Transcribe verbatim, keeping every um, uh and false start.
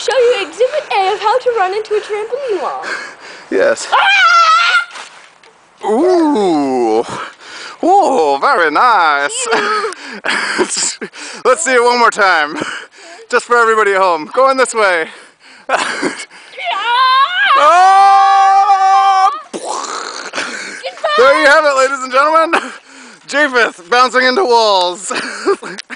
show you Exhibit A of how to run into a trampoline wall. Yes. Ah! Ooh. Ooh, very nice. Let's see it one more time. Just for everybody at home. Going this way. Oh! There you have it, ladies and gentlemen. Japheth bouncing into walls.